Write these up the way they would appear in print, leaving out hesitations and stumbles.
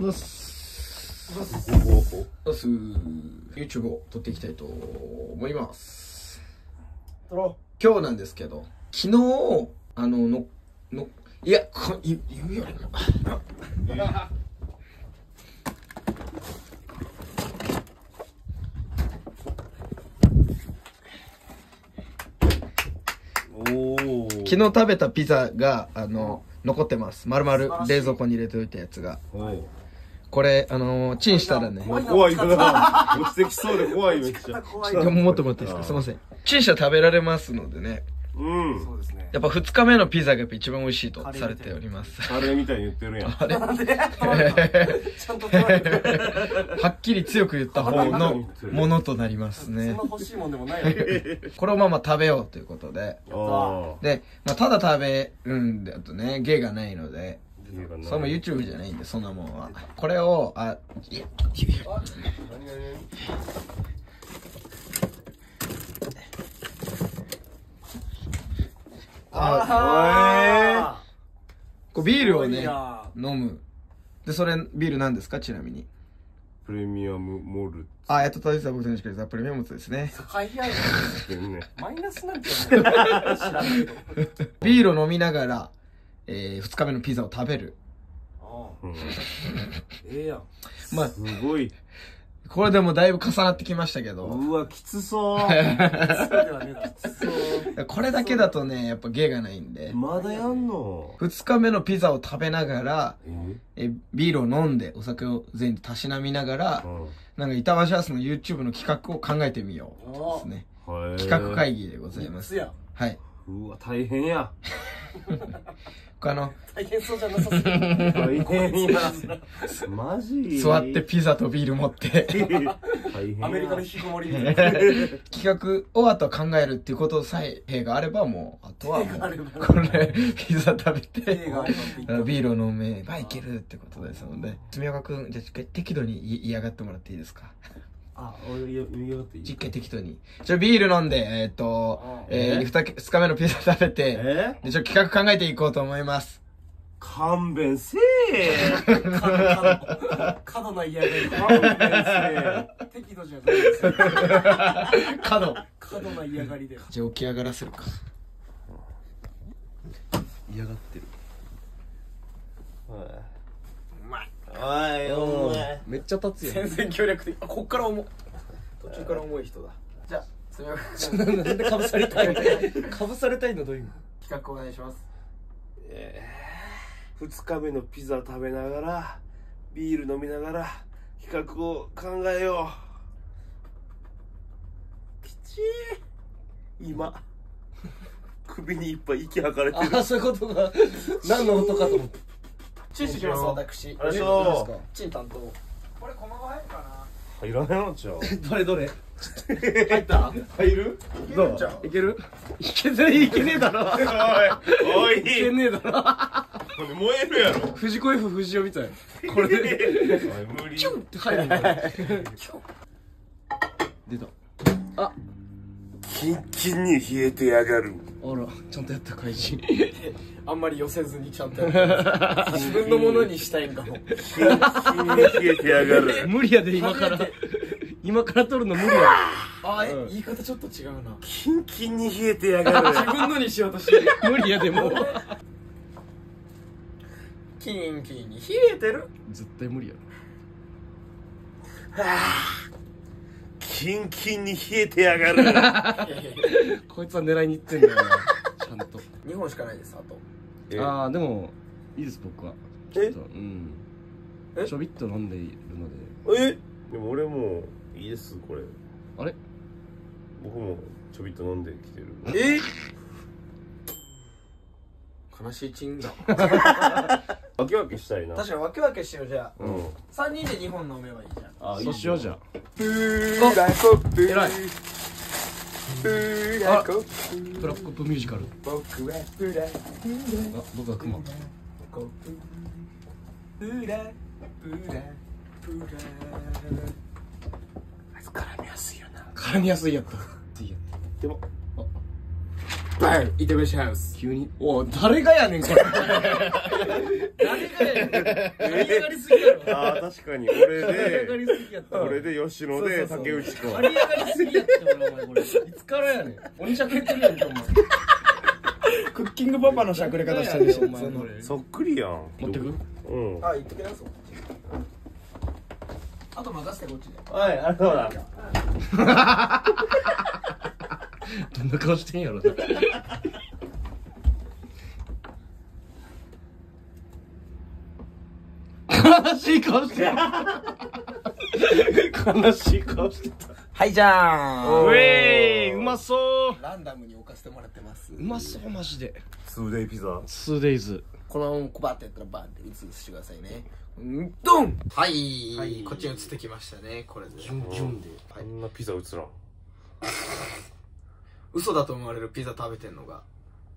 うっす。YouTube を撮っていきたいと思います。撮ろう。今日なんですけど、昨日いや言うよりも昨日食べたピザが残ってます。丸々冷蔵庫に入れておいたやつが。これチンしたらね、 怖いな。落ちてきそうで怖い。めっちゃもっと待っていいですか。すいません。チンしたら食べられますのでね。 そうですね。 やっぱ2日目のピザがやっぱ一番美味しいとされております。 カレーみたいに言ってるやん。 あれちゃんと取られてる。 はっきり強く言った方のものとなりますね。 そんな欲しいもんでもないよね。 これをまあ食べようということで。で、ただ食べるんだとね、芸がないので、それも YouTube じゃないんで、そんなもんは。これを、こうビールをね、飲む。で、それ、ビール何ですか、ちなみに。 プレミアムモルツ。 やっと食べた僕のしかりプレミアムモルツですね。 マイナスなんて知らないけど。 ビールを飲みながら、2日目のピザを食べる。 やん。 まあ、 すごい。 これでもだいぶ重なってきましたけど。 うわ、きつそう。 これだけだとね、やっぱ芸がないんで。 まだやんの ？2日目のピザを食べながら、ビールを飲んで、お酒を全員たしなみながら、なんか板橋ハウスの YouTube の企画を考えてみようですね。企画会議でございます。はい。 うわ、大変や。 大変そうじゃなさそう。 大変や。マジ座ってピザとビール持って。 アメリカの引きこもりみたいな。 企画をあとは考えるっていうことさえがあればもう、あとはもう、これ、ピザ食べて、ビールを飲めばいけるってことですので。住岡くん、じゃあ適度に嫌がってもらっていいですか？ 俺言いよっていい？ 一回適当に。ビール飲んで、2日目のピザ食べて、で、企画考えていこうと思います。 勘弁せ過度な嫌がり。勘弁せ適度じゃないですよ。過度な嫌がりで。 じゃあ起き上がらせるか。 嫌がってる。 うまい。 めっちゃ立つよ。 全然協力的。こっから重い。途中から重い人だ。じゃあ、すみません。なんでかぶされたい？かぶされたいのどういう意味？企画お願いします。 2日目のピザ食べながらビール飲みながら企画を考えよう。きちー。今首にいっぱい息吐かれてる。 そういうことが何の音かと思って。チンしてきます、私。チン担当。これ、駒場入るかな？ 入らないのちゃう。 どれ入った？ 入る？ どう？いける？いけねえだろ。 おい。 いけねえだろ。 燃えるやろ。 藤子 F 不二雄みたい。これで。 無理。 キュンって入るんだ。出た。 キンキンに冷えてやがる。 あら、ちゃんとやった怪人。 あんまり寄せずにちゃんとやって。自分のものにしたいんかも。 キンキンに冷えてやがる。 無理やで、今から撮るの無理やで。言い方ちょっと違うな。 キンキンに冷えてやがる。 自分のにしようとしてる。 無理やで、もう。 キンキンに冷えてる？ 絶対無理やろ。 キンキンに冷えてやがる。 こいつは狙いに行ってんだよな。ちゃんと。 2本しかないです、あと。 でもいいです、僕は。ちょびっと飲んでいるので。 でも俺もいいです、これ。 あれ？ 僕もちょびっと飲んできてる。 悲しいチンだ。 わけわけしたいな。 確かにわけわけしよう。じゃあ3人で2本飲めばいいじゃん。 そうしよう。じゃあ偉い。 トラップミュージカル。僕はクマ。 あいつ絡みやすいよな。 絡みやすいやった。 でもはい、イテメシハウス。急に。お誰がやねん、これ。誰がやねん。盛り上がりすぎやろ。 ああ、確かに。これ盛り上がで、 りすぎやった。 これで吉野で竹内くん。 盛り上がりすぎやったよ、お前これ。いつからやねん。鬼しゃけってるやんけ、お前。 クッキングパパのしゃくれ方したでしょ、お前。 そっくりやん。 持ってく？ うん。 あ、行ってきなそう。あと任せて、こっちで。 はい、あとだ。 どんな顔してんやろな。悲しい顔してる。 悲しい顔してた。 はいじゃーん。 ウェイ、うまそう。 ランダムに置かせてもらってます。 うまそうマジで。 2daysピザ。 2days。 このままバーってやったらバーって映してくださいね。ドン。はい、こっちに映ってきましたね。これで。 ジュンジュンで。こんなピザ映らん。 嘘だと思われるピザ食べてんのが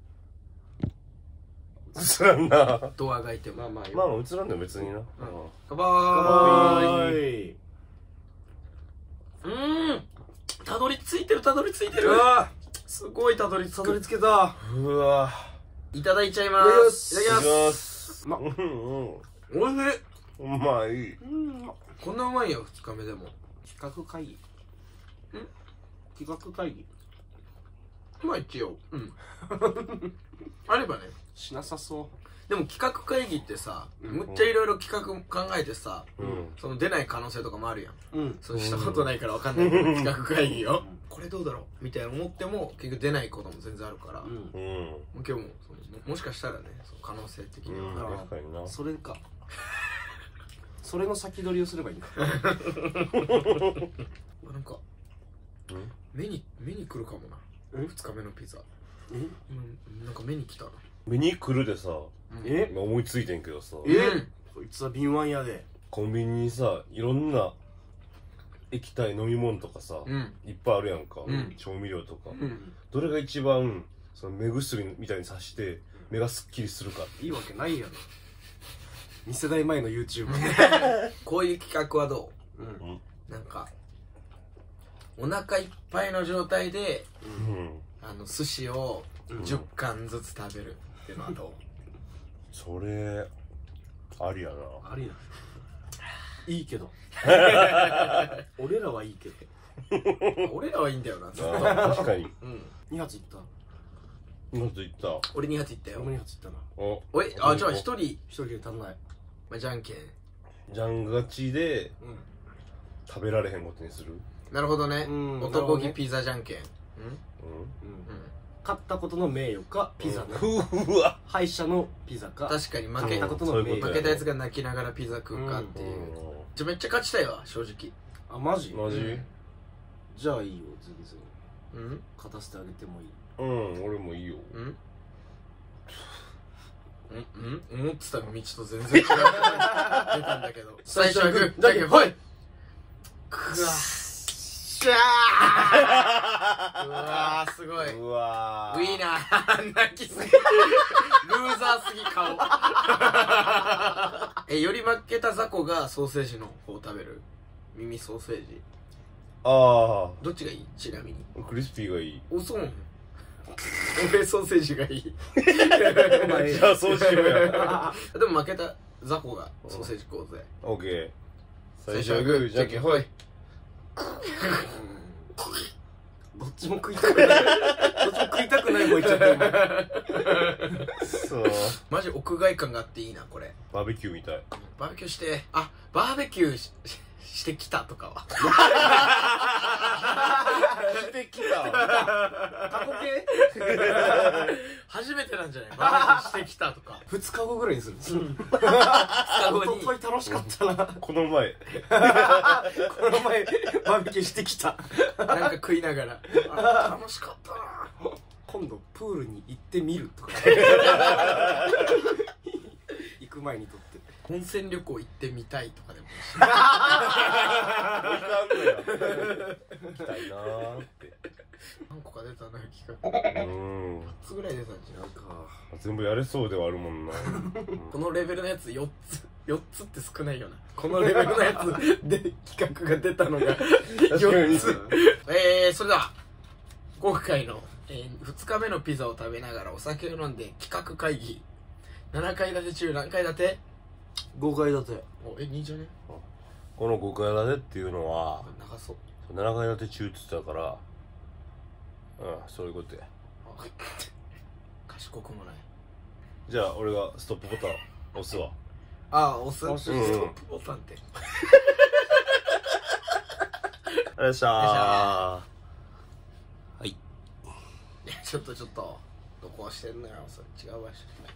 映らんな。 ドアがいても。 まあ映らんのよ別にな。 乾杯。たどり着いてる、たどり着いてる。すごいたどり着けた。 うわ。 いただいちゃいます。いただきます。 おいしい。うまい。 こんなうまいよ、2日目でも。 企画会議。企画会議。 まあ一応。あればね。 しなさそでも企画会議ってさ、むっちゃいろいろ企画考えてさ、その出ない可能性とかもあるやん。そうしたことないからわかんないけど、企画会議を。これどうだろうみたいな思っても、結局出ないことも全然あるから。今日も、もしかしたらね、可能性的には。 確かにな。 それか。それの先取りをすればいいんか。 なんか、目に来るかもな。2日目のピザ。なんか目に来たな。 目に来るでさ、今思いついてんけどさ、 こいつは敏腕やで。 コンビニにさ、いろんな液体飲み物とかさ、いっぱいあるやんか。調味料とか。どれが一番、その目薬みたいにさして目がすっきりするか。 いいわけないやろ。2世代前の YouTuber。 こういう企画はどう？なんかお腹いっぱいの状態で寿司を10貫ずつ食べるっていうのはどう？ それありやな。 ありや。いいけど。俺らはいいけど。 俺らはいいんだよな。 確かに。 2発いった。 2発いった。 俺2発いったよ。 俺2発いったな。 おい、じゃあ1人 1人で足んない。 じゃんけん。 じゃん勝ちで食べられへんことにする。 なるほどね。男気ピザじゃんけん。 勝ったことの名誉かピザね。 うわ。 敗者のピザか。 確かに負けたことの名誉。 負けたやつが泣きながらピザ食うかっていう。じゃめっちゃ勝ちたいわ、正直。 あ、マジ？ マジ？ じゃあいいよ、全然。勝たせてあげてもいい。 俺もいいよ。 思ってた道と全然違う。出たんだけど。最初はグー、じゃんけんほい。くわしゃー。うわー、すごい。 うわー。 ウィーナー、泣きすぎ。ルーザーすぎ顔。より負けた雑魚がソーセージの方を食べる。耳ソーセージ。 ああ。 どっちがいい？ちなみに。 クリスピーがいい。 お、そう。俺ソーセージがいい。 じゃあそうしようや。 でも負けた雑魚がソーセージ食おうぜ。 オッケー。最初はグー、じゃんけんほい。 どっちも食いたくない。どっちも食いたくないもん言っちゃった今。 そう。 マジ屋外感があっていいな、これ。 バーベキューみたい。 バーベキューして、バーベキューしてきたとかは。 してきたわ。 過去形初めてなんじゃない？バーベキューしてきたとか。 2日後ぐらいにする。 2日後に。 おととい楽しかったな。 この前。 この前、バーベキューしてきた。 なんか食いながら。楽しかったな。 今度、プールに行ってみるとか。行く前にとって。 温泉旅行行ってみたいとかでもいいし。 行きたいなーって。 何個か出たな、企画。 8 つぐらい出たんじゃんか。 全部やれそうではあるもんな。 このレベルのやつ4つって少ないよな。このレベルのやつで企画が出たのが4つ。それでは今回の 2日目のピザを食べながらお酒を飲んで企画会議。7階建て中何階建て 5階建て。 お、いいじゃね。 この5階建てっていうのは長そう。 7階建て中って言ってたから、そういうことや。 賢くもない。 じゃあ俺がストップボタン押すわ。 押す。ストップボタンって。 よっしゃー。はい。 いや、ちょっとどこしてんのよ。それ違う場所。